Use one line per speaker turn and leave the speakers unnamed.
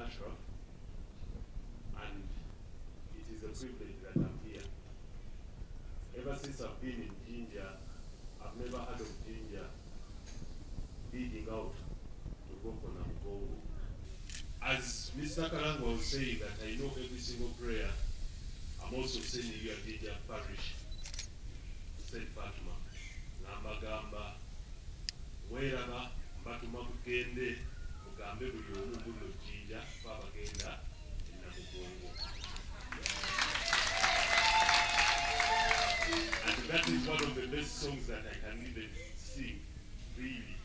Ashraf, and it is a privilege that I'm here. Ever since I've been in Jinja, I've never heard of Jinja digging out to go for Namugongo. As Mr. Kalangwa was saying that I know every single prayer, I'm also sending you a Jinja parish, St. Fatima, Nambagamba, Weraba, Mbatuma Bugende, Mugambe buli omu guno Jinja, Babagenda, Namugongo. And that is one of the best songs that I can even sing, really.